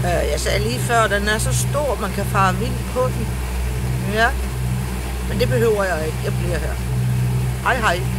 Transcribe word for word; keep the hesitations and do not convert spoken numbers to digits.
Jeg sagde lige før, at den er så stor, man kan fare vildt på den. Ja, men det behøver jeg ikke. Jeg bliver her. Hej hej.